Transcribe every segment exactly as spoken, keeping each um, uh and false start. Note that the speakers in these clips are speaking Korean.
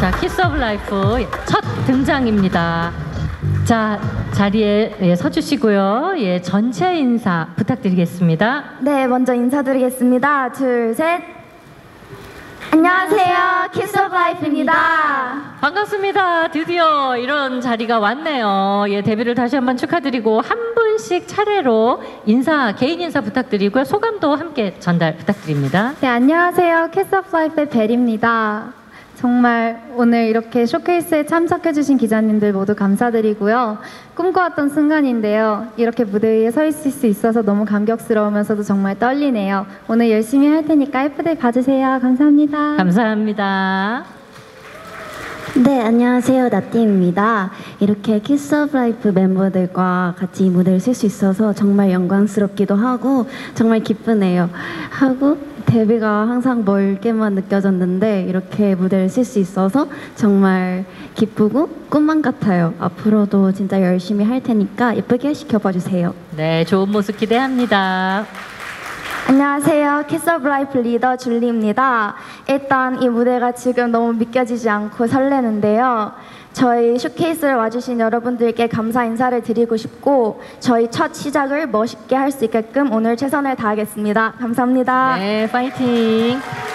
자, 키스 오브 라이프 첫 등장입니다. 자, 자리에 예, 서주시고요. 예, 전체 인사 부탁드리겠습니다. 네, 먼저 인사드리겠습니다. 둘, 셋. 안녕하세요, 키스 오브 라이프입니다. 반갑습니다. 드디어 이런 자리가 왔네요. 예, 데뷔를 다시 한번 축하드리고 한 분씩 차례로 인사, 개인 인사 부탁드리고요. 소감도 함께 전달 부탁드립니다. 네, 안녕하세요, 키스 오브 라이프의 벨입니다. 정말 오늘 이렇게 쇼케이스에 참석해주신 기자님들 모두 감사드리고요. 꿈꿔왔던 순간인데요. 이렇게 무대 위에 서 있을 수 있어서 너무 감격스러우면서도 정말 떨리네요. 오늘 열심히 할 테니까 예쁘게 봐주세요. 감사합니다. 감사합니다. 네, 안녕하세요. 나띠입니다. 이렇게 키스 오브 라이프 멤버들과 같이 이 무대를 쓸 수 있어서 정말 영광스럽기도 하고 정말 기쁘네요. 하고 데뷔가 항상 멀게만 느껴졌는데 이렇게 무대를 쓸 수 있어서 정말 기쁘고 꿈만 같아요. 앞으로도 진짜 열심히 할 테니까 예쁘게 지켜봐 주세요. 네, 좋은 모습 기대합니다. 안녕하세요, 키스 오브 라이프 리더 줄리입니다. 일단 이 무대가 지금 너무 믿겨지지 않고 설레는데요. 저희 쇼케이스를 와주신 여러분들께 감사 인사를 드리고 싶고 저희 첫 시작을 멋있게 할 수 있게끔 오늘 최선을 다하겠습니다. 감사합니다. 네, 파이팅.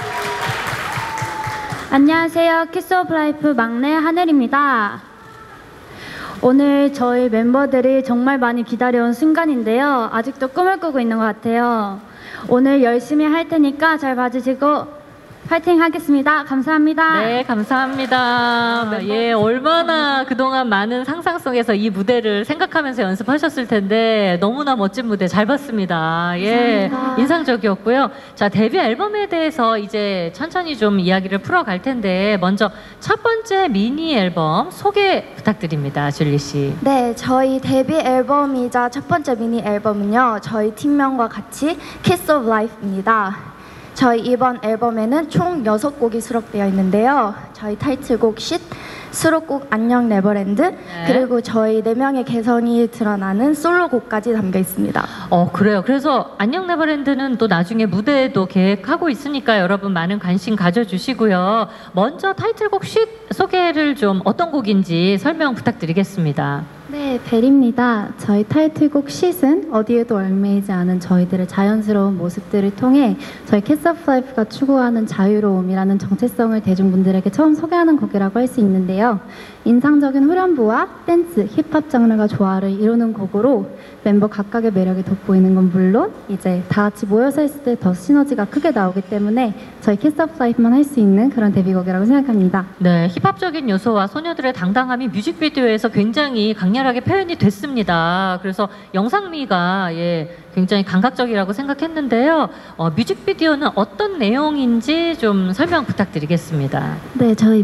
안녕하세요, 키스 오브 라이프 막내 하늘입니다. 오늘 저희 멤버들이 정말 많이 기다려온 순간인데요. 아직도 꿈을 꾸고 있는 것 같아요. 오늘 열심히 할 테니까 잘 봐주시고 파이팅 하겠습니다. 감사합니다. 네, 감사합니다. 예, 얼마나 그동안 많은 상상 속에서 이 무대를 생각하면서 연습하셨을 텐데 너무나 멋진 무대 잘 봤습니다. 예, 감사합니다. 인상적이었고요. 자, 데뷔 앨범에 대해서 이제 천천히 좀 이야기를 풀어갈 텐데 먼저 첫 번째 미니 앨범 소개 부탁드립니다. 줄리 씨. 네, 저희 데뷔 앨범이자 첫 번째 미니 앨범은요. 저희 팀명과 같이 키스 오브 라이프입니다. 저희 이번 앨범에는 총 여섯 곡이 수록되어 있는데요. 저희 타이틀곡 쉿, 수록곡 안녕 네버랜드, 네. 그리고 저희 네 명의 개성이 드러나는 솔로곡까지 담겨 있습니다. 어, 그래요. 그래서 안녕 네버랜드는 또 나중에 무대도 계획하고 있으니까 여러분 많은 관심 가져주시고요. 먼저 타이틀곡 쉿 소개를 좀 어떤 곡인지 설명 부탁드리겠습니다. 네, 벨입니다. 저희 타이틀곡 쉿은 어디에도 얽매이지 않은 저희들의 자연스러운 모습들을 통해 저희 키스 오브 라이프가 추구하는 자유로움이라는 정체성을 대중분들에게 처음 소개하는 곡이라고 할 수 있는데요. 인상적인 후렴부와 댄스, 힙합 장르가 조화를 이루는 곡으로 멤버 각각의 매력이 돋보이는 건 물론 이제 다 같이 모여서 했을 때 더 시너지가 크게 나오기 때문에 저희 키스 오브 라이프만 할 수 있는 그런 데뷔곡이라고 생각합니다. 네, 힙합적인 요소와 소녀들의 당당함이 뮤직비디오에서 굉장히 강렬하게 표현이 됐습니다. 그래서 영상미가 예, 굉장히 감각적이라고 생각했는데요. 어, 뮤직비디오는 어떤 내용인지 좀 설명 부탁드리겠습니다. 네, 저희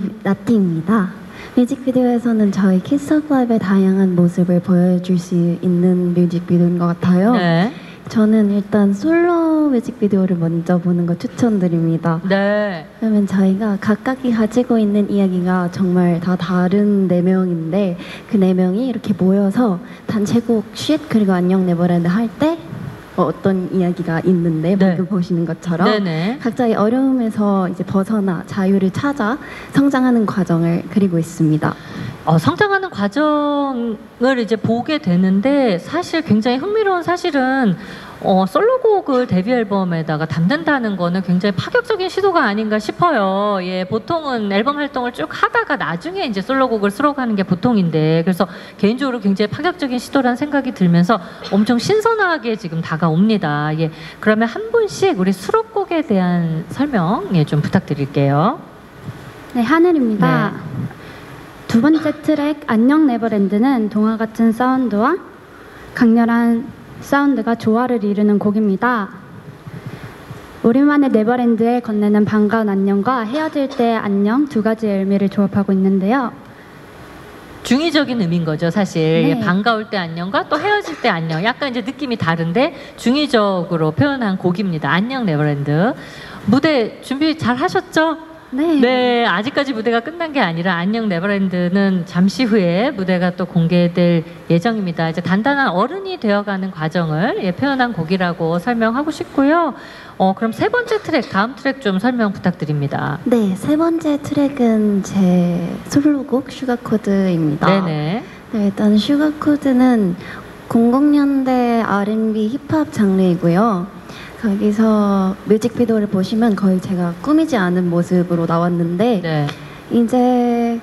나띠입니다. 뮤직비디오에서는 저희 키스 오브 라이프의 다양한 모습을 보여줄 수 있는 뮤직비디오인 것 같아요. 네. 저는 일단 솔로 뮤직비디오를 먼저 보는 거 추천드립니다. 네. 그러면 저희가 각각이 가지고 있는 이야기가 정말 다 다른 네 명인데 그 네 명이 이렇게 모여서 단체곡 쉿 그리고 안녕 네버랜드 할 때 어떤 이야기가 있는데 네. 방금 보시는 것처럼 네네. 각자의 어려움에서 이제 벗어나 자유를 찾아 성장하는 과정을 그리고 있습니다. 어, 성장하는 과정을 이제 보게 되는데 사실 굉장히 흥미로운 사실은 어, 솔로곡을 데뷔 앨범에다가 담는다는 거는 굉장히 파격적인 시도가 아닌가 싶어요. 예, 보통은 앨범 활동을 쭉 하다가 나중에 이제 솔로곡을 수록하는 게 보통인데 그래서 개인적으로 굉장히 파격적인 시도라는 생각이 들면서 엄청 신선하게 지금 다가옵니다. 예, 그러면 한 분씩 우리 수록곡에 대한 설명 예, 좀 부탁드릴게요. 네, 하늘입니다. 네. 두 번째 트랙 안녕 네버랜드는 동화 같은 사운드와 강렬한 사운드가 조화를 이루는 곡입니다. 우리만의 네버랜드에 건네는 반가운 안녕과 헤어질 때의 안녕 두 가지의 의미를 조합하고 있는데요. 중의적인 의미인 거죠, 사실. 네. 반가울 때 안녕과 또 헤어질 때 안녕. 약간 이제 느낌이 다른데 중의적으로 표현한 곡입니다. 안녕 네버랜드. 무대 준비 잘 하셨죠? 네. 네, 아직까지 무대가 끝난 게 아니라 안녕 네버랜드는 잠시 후에 무대가 또 공개될 예정입니다. 이제 단단한 어른이 되어가는 과정을 예, 표현한 곡이라고 설명하고 싶고요. 어, 그럼 세 번째 트랙, 다음 트랙 좀 설명 부탁드립니다. 네, 세 번째 트랙은 제 솔로곡 슈가코드입니다. 네네. 네, 일단 슈가코드는 공공 년대 알앤비 힙합 장르이고요. 거기서 뮤직비디오를 보시면 거의 제가 꾸미지 않은 모습으로 나왔는데 네. 이제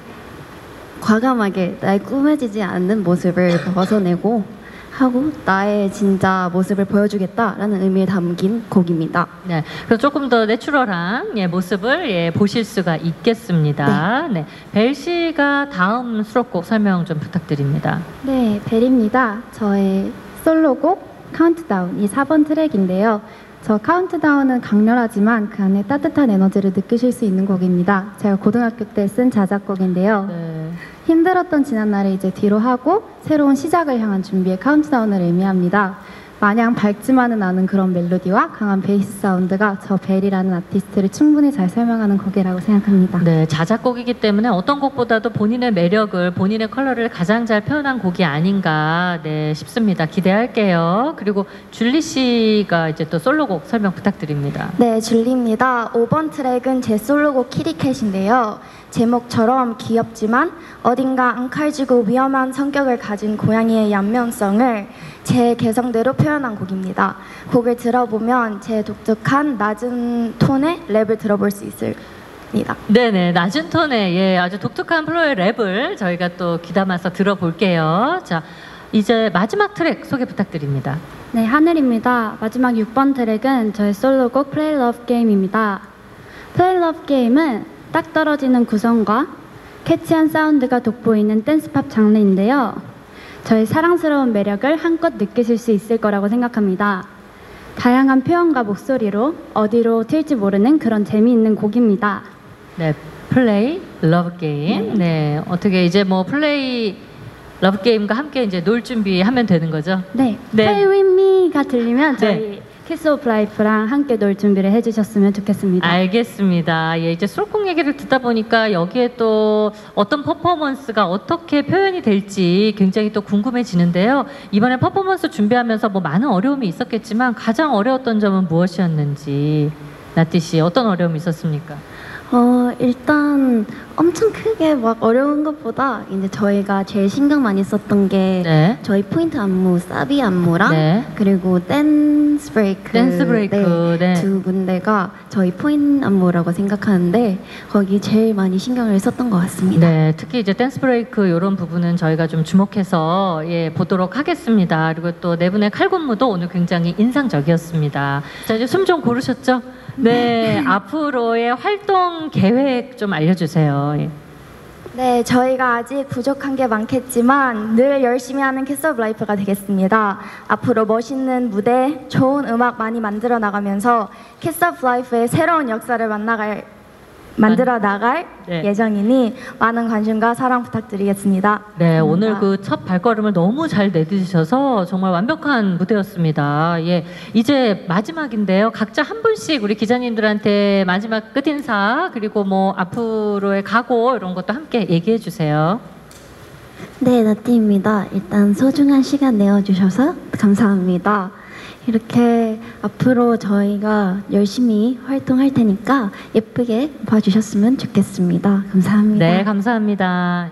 과감하게 나의 꾸며지지 않는 모습을 벗어내고 하고 나의 진짜 모습을 보여주겠다라는 의미를 담긴 곡입니다. 네. 그래서 조금 더 내추럴한 예, 모습을 예, 보실 수가 있겠습니다. 네. 벨 씨가 다음 수록곡 설명 좀 부탁드립니다. 네, 벨입니다. 저의 솔로곡 카운트다운 이 사 번 트랙인데요. 저 카운트다운은 강렬하지만 그 안에 따뜻한 에너지를 느끼실 수 있는 곡입니다. 제가 고등학교 때 쓴 자작곡인데요. 네. 힘들었던 지난날을 이제 뒤로 하고 새로운 시작을 향한 준비의 카운트다운을 의미합니다. 마냥 밝지만은 않은 그런 멜로디와 강한 베이스 사운드가 저 벨이라는 아티스트를 충분히 잘 설명하는 곡이라고 생각합니다. 네, 자작곡이기 때문에 어떤 곡보다도 본인의 매력을, 본인의 컬러를 가장 잘 표현한 곡이 아닌가 네, 싶습니다. 기대할게요. 그리고 줄리 씨가 이제 또 솔로곡 설명 부탁드립니다. 네, 줄리입니다. 오 번 트랙은 제 솔로곡 키리캣인데요. 제목처럼 귀엽지만 어딘가 앙칼지고 위험한 성격을 가진 고양이의 양면성을 제 개성대로 표현한 곡입니다. 곡을 들어보면 제 독특한 낮은 톤의 랩을 들어볼 수 있습니다. 네네, 낮은 톤의 예, 아주 독특한 플로의 랩을 저희가 또 귀담아서 들어볼게요. 자, 이제 마지막 트랙 소개 부탁드립니다. 네, 하늘입니다. 마지막 육 번 트랙은 저의 솔로곡 Play Love Game입니다. Play Love Game은 딱 떨어지는 구성과 캐치한 사운드가 돋보이는 댄스팝 장르인데요. 저의 사랑스러운 매력을 한껏 느끼실 수 있을 거라고 생각합니다. 다양한 표현과 목소리로 어디로 튈지 모르는 그런 재미있는 곡입니다. 네, 플레이 러브 게임. 네, 어떻게 이제 뭐 플레이 러브 게임과 함께 이제 놀 준비하면 되는 거죠? 네, 네. Play With Me가 들리면 저희 네. 키스 오브 라이프랑 함께 놀 준비를 해주셨으면 좋겠습니다. 알겠습니다. 예, 이제 수록곡 얘기를 듣다 보니까 여기에 또 어떤 퍼포먼스가 어떻게 표현이 될지 굉장히 또 궁금해지는데요. 이번에 퍼포먼스 준비하면서 뭐 많은 어려움이 있었겠지만 가장 어려웠던 점은 무엇이었는지 나띠 씨 어떤 어려움이 있었습니까? 어, 일단 엄청 크게 막 어려운 것보다 이제 저희가 제일 신경 많이 썼던 게 네. 저희 포인트 안무, 사비 안무랑 네. 그리고 댄스 브레이크, 댄스 브레이크, 네. 두 군데가 저희 포인트 안무라고 생각하는데 거기 제일 많이 신경을 썼던 것 같습니다. 네, 특히 이제 댄스 브레이크 이런 부분은 저희가 좀 주목해서 예, 보도록 하겠습니다. 그리고 또 네 분의 칼군무도 오늘 굉장히 인상적이었습니다. 자, 이제 숨 좀 고르셨죠? 네, 앞으로의 활동 계획 좀 알려주세요. 예. 네, 저희가 아직 부족한 게 많겠지만 늘 열심히 하는 키스 오브 라이프가 되겠습니다. 앞으로 멋있는 무대, 좋은 음악 많이 만들어 나가면서 키스 오브 라이프의 새로운 역사를 만나갈 만들어 나갈 네. 예정이니 많은 관심과 사랑 부탁드리겠습니다. 네, 오늘 감사합니다. 그 첫 발걸음을 너무 잘 내디디셔서 정말 완벽한 무대였습니다. 예, 이제 마지막인데요. 각자 한 분씩 우리 기자님들한테 마지막 끝인사 그리고 뭐 앞으로의 각오 이런 것도 함께 얘기해 주세요. 네, 나띠입니다. 일단 소중한 시간 내어주셔서 감사합니다. 이렇게 앞으로 저희가 열심히 활동할 테니까 예쁘게 봐주셨으면 좋겠습니다. 감사합니다. 네, 감사합니다.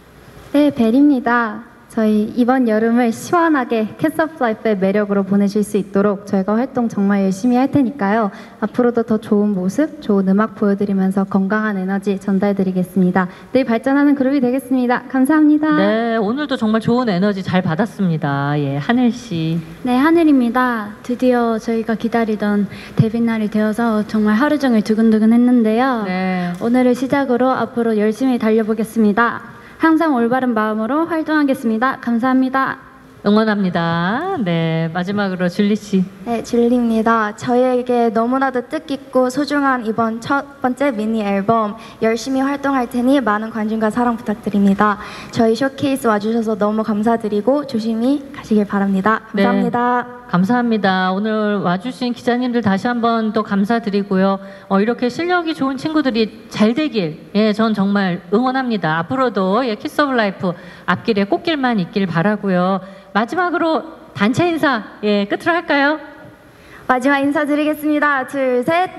네, 벨입니다. 저희 이번 여름을 시원하게 키스 오브 라이프의 매력으로 보내실 수 있도록 저희가 활동 정말 열심히 할 테니까요. 앞으로도 더 좋은 모습, 좋은 음악 보여드리면서 건강한 에너지 전달드리겠습니다. 늘 발전하는 그룹이 되겠습니다. 감사합니다. 네, 오늘도 정말 좋은 에너지 잘 받았습니다. 예, 하늘 씨. 네, 하늘입니다. 드디어 저희가 기다리던 데뷔 날이 되어서 정말 하루 종일 두근두근 했는데요. 네. 오늘을 시작으로 앞으로 열심히 달려보겠습니다. 항상 올바른 마음으로 활동하겠습니다. 감사합니다. 응원합니다. 네, 마지막으로 줄리 씨. 네, 줄리입니다. 저희에게 너무나도 뜻깊고 소중한 이번 첫 번째 미니 앨범 열심히 활동할 테니 많은 관심과 사랑 부탁드립니다. 저희 쇼케이스 와주셔서 너무 감사드리고 조심히 가시길 바랍니다. 감사합니다. 네, 감사합니다. 오늘 와주신 기자님들 다시 한번 또 감사드리고요. 어, 이렇게 실력이 좋은 친구들이 잘 되길, 예, 전 정말 응원합니다. 앞으로도 예, 키스 오브 라이프 앞길에 꽃길만 있길 바라고요. 마지막으로 단체 인사 예, 끝으로 할까요? 마지막 인사드리겠습니다. 둘, 셋.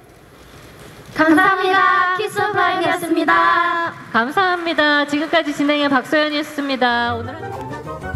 감사합니다. 키스 오브 라이프였습니다. 감사합니다. 지금까지 진행의 박소연이었습니다. 오늘은